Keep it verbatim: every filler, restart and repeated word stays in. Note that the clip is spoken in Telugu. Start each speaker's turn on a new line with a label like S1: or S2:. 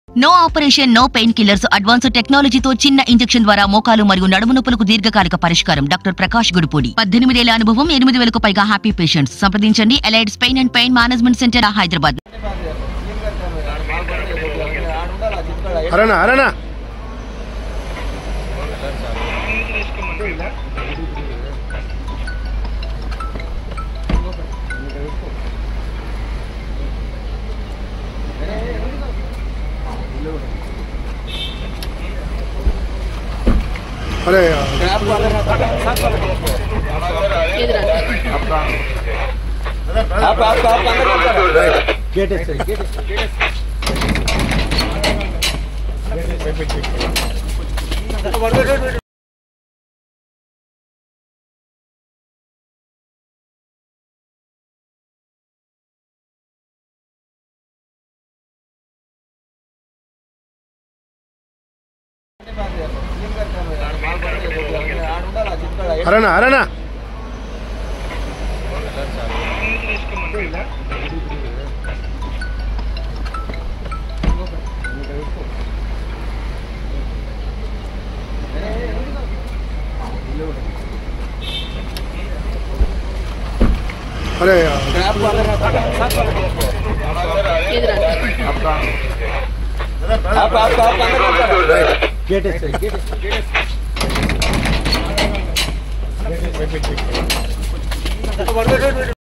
S1: No operation, no pain killers, advanced టెక్నాలజీతో చిన్న ఇంజెక్షన్ ద్వారా మోకాలు మరియు నడుము నొప్పులకు దీర్ఘకాలిక పరిష్కారం. డాక్టర్ ప్రకాష్ గుడిపూడి. పద్దెనిమిదేళ్ల అనుభవం, ఎనిమిది వేలకు పైగా హ్యాపీ పేషెంట్స్. సంప్రదించండి. Allied's pain and pain management centre, Hyderabad.
S2: अरे गेट है गेट है हरना हरना अरे गेट है गेट है